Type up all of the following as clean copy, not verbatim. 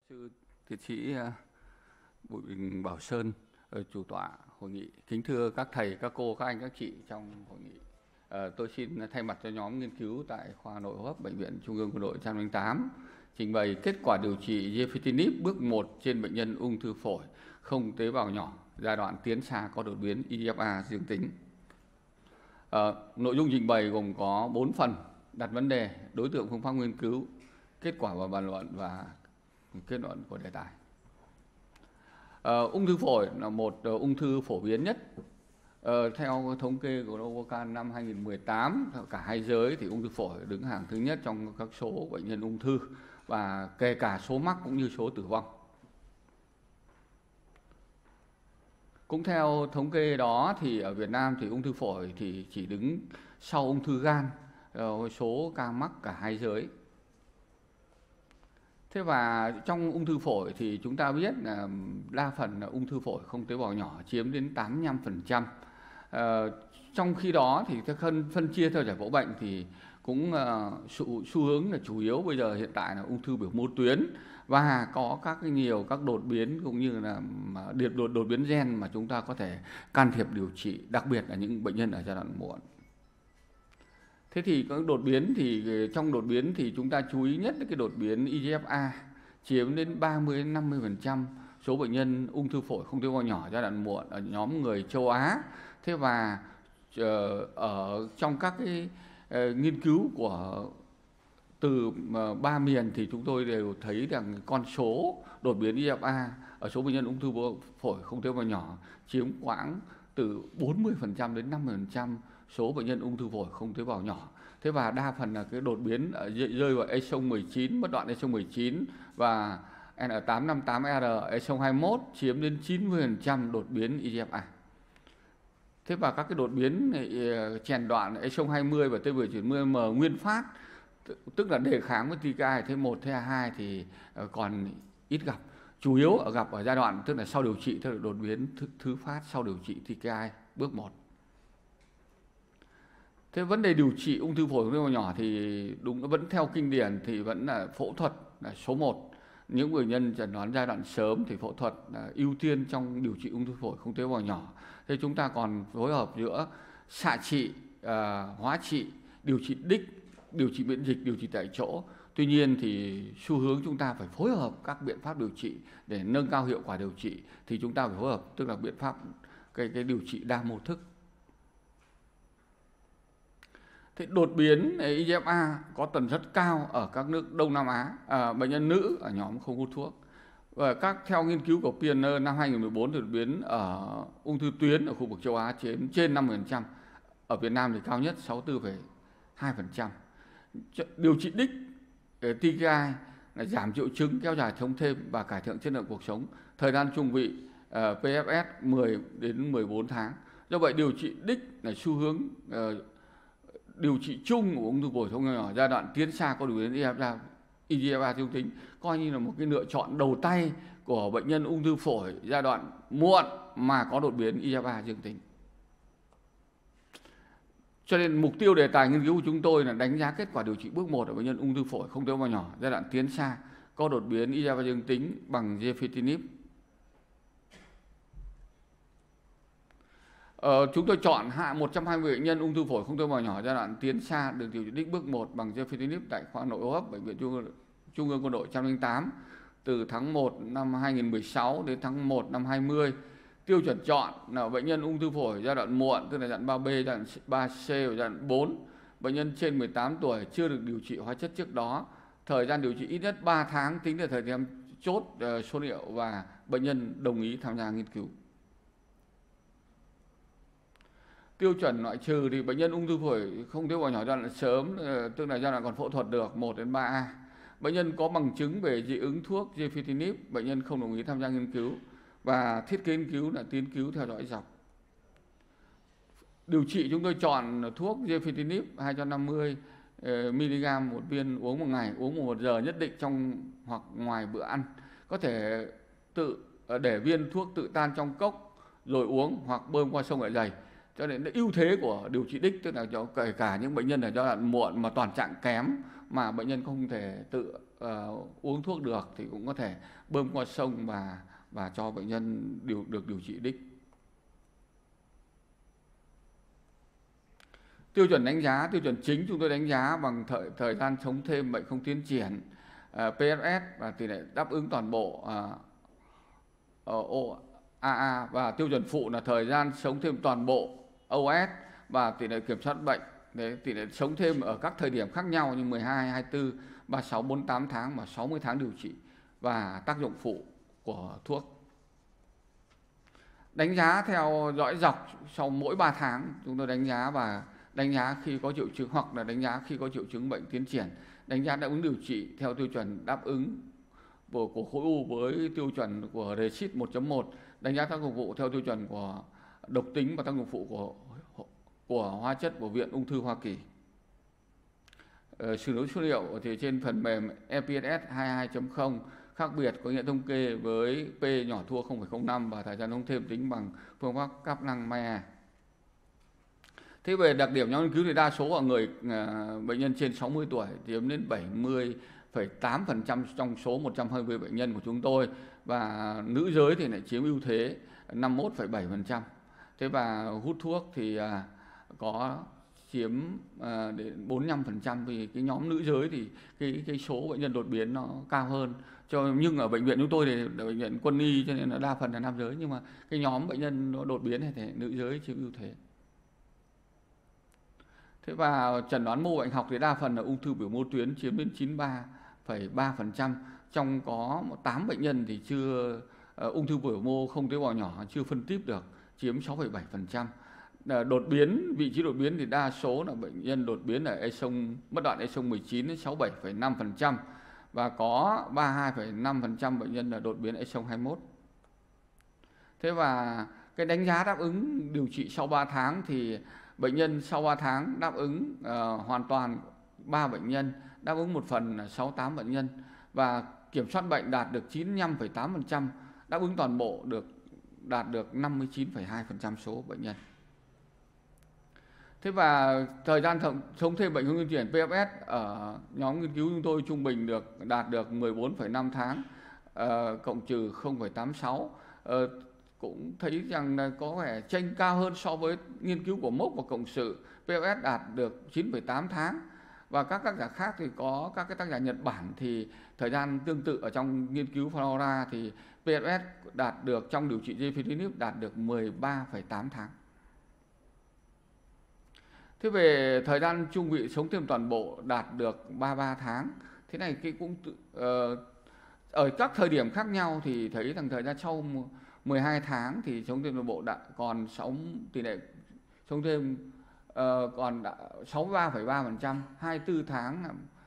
Sư Tiến sĩ Bùi Bình Bảo Sơn, chủ tọa hội nghị. Kính thưa các thầy, các cô, các anh, các chị trong hội nghị. Tôi xin thay mặt cho nhóm nghiên cứu tại khoa nội hô hấp Bệnh viện Trung ương Quân đội 108 trình bày kết quả điều trị Gefitinib bước 1 trên bệnh nhân ung thư phổi không tế bào nhỏ giai đoạn tiến xa có đột biến EGFR dương tính. Nội dung trình bày gồm có 4 phần: đặt vấn đề, đối tượng, phương pháp nghiên cứu, kết quả và bàn luận và kết luận của đề tài. Ung thư phổi là một ung thư phổ biến nhất. Theo thống kê của Novocan năm 2018, cả hai giới thì ung thư phổi đứng hàng thứ nhất trong các số bệnh nhân ung thư, và kể cả số mắc cũng như số tử vong. Cũng theo thống kê đó thì ở Việt Nam thì ung thư phổi thì chỉ đứng sau ung thư gan, số ca mắc cả hai giới. Thế và trong ung thư phổi thì chúng ta biết là đa phần là ung thư phổi không tế bào nhỏ chiếm đến 85%. Trong khi đó thì phân chia theo giải phẫu bệnh thì cũng xu hướng là chủ yếu bây giờ hiện tại là ung thư biểu mô tuyến, và có nhiều các đột biến cũng như là đột biến gen mà chúng ta có thể can thiệp điều trị, đặc biệt là những bệnh nhân ở giai đoạn muộn. Thế thì các đột biến thì trong đột biến thì chúng ta chú ý nhất là cái đột biến EGFR chiếm đến 30-50% số bệnh nhân ung thư phổi không tế bào nhỏ giai đoạn muộn ở nhóm người châu Á. Thế và ở trong các cái nghiên cứu của từ 3 miền thì chúng tôi đều thấy rằng con số đột biến EGFR ở số bệnh nhân ung thư phổi không tế bào nhỏ chiếm khoảng từ 40% đến 50% số bệnh nhân ung thư phổi không tế bào nhỏ. Thế và đa phần là cái đột biến rơi vào exon 19, mất đoạn exon 19 và N858R, exon 21 chiếm đến 90% đột biến EGFR. Thế và các cái đột biến chèn đoạn exon 20 và T1090M nguyên phát, tức là đề kháng với TKI T1, TH2 thì còn ít gặp. Chủ yếu gặp ở giai đoạn tức là sau điều trị, tức là đột biến thứ phát sau điều trị TKI bước 1. Thế vấn đề điều trị ung thư phổi không tế bào nhỏ thì đúng vẫn theo kinh điển thì vẫn là phẫu thuật là số 1. Những bệnh nhân chẩn đoán giai đoạn sớm thì phẫu thuật là ưu tiên trong điều trị ung thư phổi không tế bào nhỏ. Thế chúng ta còn phối hợp giữa xạ trị, hóa trị, điều trị đích, điều trị miễn dịch, điều trị tại chỗ. Tuy nhiên thì xu hướng chúng ta phải phối hợp các biện pháp điều trị để nâng cao hiệu quả điều trị, thì chúng ta phải phối hợp, tức là biện pháp cái điều trị đa mô thức. Thế đột biến EGFR có tần suất cao ở các nước Đông Nam Á, bệnh nhân nữ ở nhóm không hút thuốc. Và theo nghiên cứu của Pioneer năm 2014 thì đột biến ở ung thư tuyến ở khu vực châu Á chiếm trên 50%. Ở Việt Nam thì cao nhất 64,2%. Điều trị đích TKI là giảm triệu chứng, kéo dài sống thêm và cải thiện chất lượng cuộc sống. Thời gian trung vị PFS 10 đến 14 tháng. Do vậy điều trị đích là xu hướng điều trị chung của ung thư phổi không tế bào nhỏ giai đoạn tiến xa có đột biến EGFR dương tính, coi như là một cái lựa chọn đầu tay của bệnh nhân ung thư phổi giai đoạn muộn mà có đột biến EGFR dương tính. Cho nên mục tiêu đề tài nghiên cứu của chúng tôi là đánh giá kết quả điều trị bước 1 ở bệnh nhân ung thư phổi không tế bào nhỏ giai đoạn tiến xa có đột biến EGFR dương tính bằng Gefitinib. Chúng tôi chọn 120 bệnh nhân ung thư phổi không tế bào nhỏ giai đoạn tiến xa được điều trị đích bước 1 bằng Gefitinib tại khoa nội hô hấp Bệnh viện Trung ương Quân đội 108 từ tháng 1 năm 2016 đến tháng 1 năm 2020. Tiêu chuẩn chọn là bệnh nhân ung thư phổi giai đoạn muộn, tức là giai đoạn 3B, giai đoạn 3C và giai đoạn 4. Bệnh nhân trên 18 tuổi chưa được điều trị hóa chất trước đó. Thời gian điều trị ít nhất 3 tháng tính từ thời điểm chốt số liệu và bệnh nhân đồng ý tham gia nghiên cứu. Tiêu chuẩn loại trừ thì bệnh nhân ung thư phổi không tế bào nhỏ giai đoạn sớm, tức là giai đoạn còn phẫu thuật được 1 đến 3A. Bệnh nhân có bằng chứng về dị ứng thuốc Gefitinib, bệnh nhân không đồng ý tham gia nghiên cứu, và thiết kế nghiên cứu là nghiên cứu theo dõi dọc. Điều trị chúng tôi chọn thuốc Gefitinib 250 mg một viên uống một ngày, uống 1 giờ nhất định trong hoặc ngoài bữa ăn. Có thể để viên thuốc tự tan trong cốc rồi uống hoặc bơm qua sông dạ dày. Cho nên ưu thế của điều trị đích tức là cho kể cả những bệnh nhân ở giai đoạn muộn mà toàn trạng kém mà bệnh nhân không thể tự uống thuốc được thì cũng có thể bơm qua sông và cho bệnh nhân được điều trị đích. Tiêu chuẩn đánh giá, tiêu chuẩn chính chúng tôi đánh giá bằng thời gian sống thêm bệnh không tiến triển, PFS và tỷ lệ đáp ứng toàn bộ OAA, và tiêu chuẩn phụ là thời gian sống thêm toàn bộ OS và tỷ lệ kiểm soát bệnh. Đấy, tỷ lệ sống thêm ở các thời điểm khác nhau như 12, 24, 36, 48 tháng và 60 tháng điều trị, và tác dụng phụ của thuốc. Đánh giá theo dõi dọc sau mỗi 3 tháng chúng tôi đánh giá, và đánh giá khi có triệu chứng hoặc là đánh giá khi có triệu chứng bệnh tiến triển, đánh giá đáp ứng điều trị theo tiêu chuẩn đáp ứng của khối u với tiêu chuẩn của RECIST 1.1, đánh giá tác dụng phụ theo tiêu chuẩn của độc tính và tác dụng phụ của hóa chất của Viện Ung thư Hoa Kỳ. Xử lý số liệu thì trên phần mềm EPSS 22.0 khác biệt có nghĩa thống kê với P nhỏ thua 0,05 và thời gian sống thêm tính bằng phương pháp Kaplan năng Meier. Thế về đặc điểm nhóm nghiên cứu thì đa số ở người bệnh nhân trên 60 tuổi chiếm đến 70,8% trong số 120 bệnh nhân của chúng tôi, và nữ giới thì lại chiếm ưu thế 51,7%. Thế và hút thuốc thì có chiếm đến 45%, vì cái nhóm nữ giới thì cái số bệnh nhân đột biến nó cao hơn. Nhưng ở bệnh viện chúng tôi thì là bệnh viện quân y cho nên là đa phần là nam giới, nhưng mà cái nhóm bệnh nhân nó đột biến này thì nữ giới chiếm ưu thế. Thế và chẩn đoán mô bệnh học thì đa phần là ung thư biểu mô tuyến chiếm đến 93,3%, trong có 8 bệnh nhân thì chưa ung thư biểu mô không tế bào nhỏ chưa phân tích được, chiếm 6,7%. Đột biến, vị trí đột biến thì đa số là bệnh nhân đột biến ở exon mất đoạn exon 19 đến 67,5%, và có 32,5% bệnh nhân là đột biến exon 21. Thế và cái đánh giá đáp ứng điều trị sau 3 tháng thì bệnh nhân sau 3 tháng đáp ứng hoàn toàn 3 bệnh nhân, đáp ứng một phần là 68 bệnh nhân, và kiểm soát bệnh đạt được 95,8%, đáp ứng toàn bộ đạt được 59,2% số bệnh nhân. Thế và thời gian sống thêm bệnh không tiến triển PFS ở nhóm nghiên cứu chúng tôi trung bình đạt được 14,5 tháng, cộng trừ 0,86. Cũng thấy rằng là có vẻ chênh cao hơn so với nghiên cứu của Mốc và Cộng sự, PFS đạt được 9,8 tháng. Và các tác giả khác thì có các cái tác giả Nhật Bản thì thời gian tương tự ở trong nghiên cứu Flora thì PFS đạt được trong điều trị Gefitinib đạt được 13,8 tháng. Thế về thời gian trung vị sống thêm toàn bộ đạt được 33 tháng. Thế này cái cũng ở các thời điểm khác nhau thì thấy rằng thời gian sau 12 tháng thì sống thêm toàn bộ đã còn tỷ lệ sống thêm còn 63,3%, 24 tháng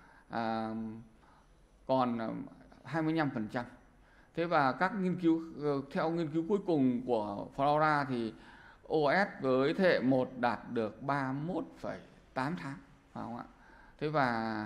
còn 25%. Thế và các nghiên cứu theo nghiên cứu cuối cùng của Flora thì OS với thế hệ 1 đạt được 31,8 tháng, phải không ạ? Thế và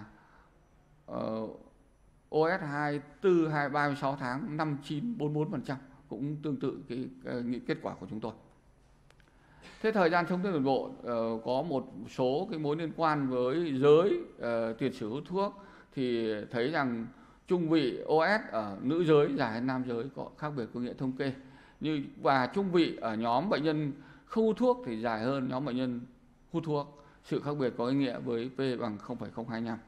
OS 24, 36 tháng 59, 44%, cũng tương tự cái kết quả của chúng tôi. Thế thời gian sống thêm toàn bộ có một số cái mối liên quan với giới tiền sử hút thuốc thì thấy rằng trung vị OS ở nữ giới dài hơn nam giới, có khác biệt có nghĩa thống kê. Và trung vị ở nhóm bệnh nhân không hút thuốc thì dài hơn nhóm bệnh nhân hút thuốc. Sự khác biệt có ý nghĩa với P bằng 0,025.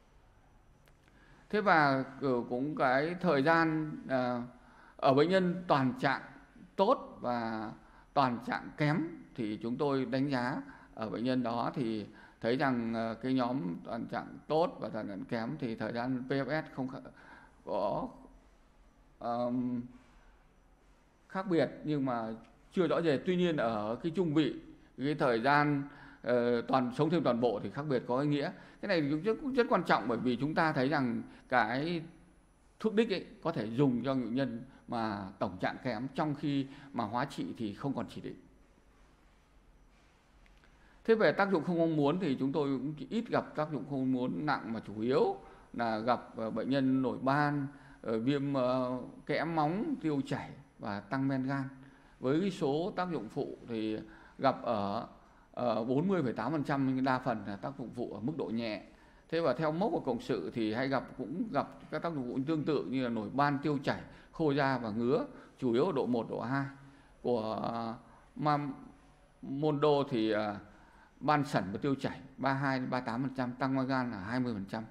Thế và cũng cái thời gian ở bệnh nhân toàn trạng tốt và toàn trạng kém thì chúng tôi đánh giá ở bệnh nhân đó thì thấy rằng cái nhóm toàn trạng tốt và toàn trạng kém thì thời gian PFS không có khác biệt nhưng mà chưa rõ rệt. Tuy nhiên ở cái trung vị, cái thời gian sống thêm toàn bộ thì khác biệt có ý nghĩa. Cái này cũng rất quan trọng, bởi vì chúng ta thấy rằng cái thuốc đích ấy có thể dùng cho bệnh nhân mà tổng trạng kém, trong khi mà hóa trị thì không còn chỉ định. Thế về tác dụng không mong muốn thì chúng tôi cũng ít gặp tác dụng không mong muốn nặng, mà chủ yếu là gặp bệnh nhân nổi ban, viêm kẽm móng, tiêu chảy và tăng men gan. Với số tác dụng phụ thì gặp ở 40,8%, đa phần là tác dụng phụ ở mức độ nhẹ. Thế và theo mốc của cộng sự thì cũng gặp các tác dụng phụ tương tự như là nổi ban, tiêu chảy, khô da và ngứa, chủ yếu ở độ 1, độ 2. Của Mondo thì ban sẩn và tiêu chảy 32-38%, tăng mangan là 20%.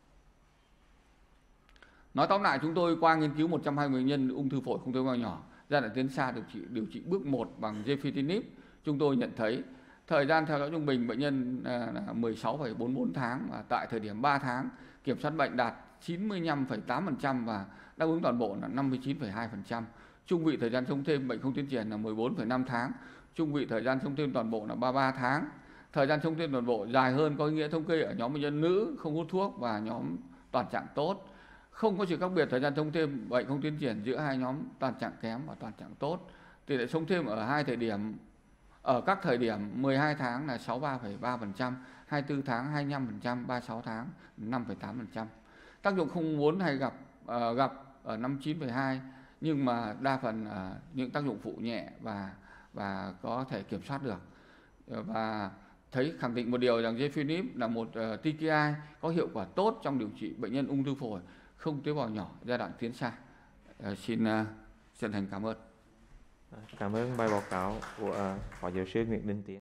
Nói tóm lại, chúng tôi qua nghiên cứu 120 bệnh nhân ung thư phổi không tế bào nhỏ giai đoạn tiến xa điều trị bước 1 bằng gefitinib, chúng tôi nhận thấy thời gian theo dõi trung bình bệnh nhân là 16,44 tháng, và tại thời điểm 3 tháng kiểm soát bệnh đạt 95,8% và đáp ứng toàn bộ là 59,2%. Trung vị thời gian sống thêm bệnh không tiến triển là 14,5 tháng, trung vị thời gian sống thêm toàn bộ là 33 tháng. Thời gian sống thêm toàn bộ dài hơn có ý nghĩa thống kê ở nhóm bệnh nhân nữ không hút thuốc và nhóm toàn trạng tốt. Không có sự khác biệt thời gian sống thêm bệnh không tiến triển giữa hai nhóm toàn trạng kém và toàn trạng tốt. Tỷ lệ sống thêm ở các thời điểm 12 tháng là 63,3%, 24 tháng 25%, 36 tháng 5,8%. Tác dụng không muốn hay gặp ở 59,2%, nhưng mà đa phần những tác dụng phụ nhẹ và có thể kiểm soát được. Và thấy khẳng định một điều rằng gefitinib là một TKI có hiệu quả tốt trong điều trị bệnh nhân ung thư phổi không tế bào nhỏ giai đoạn tiến xa. Xin chân thành cảm ơn. Cảm ơn bài báo cáo của Phó giáo sư Nguyễn Đình Tiến.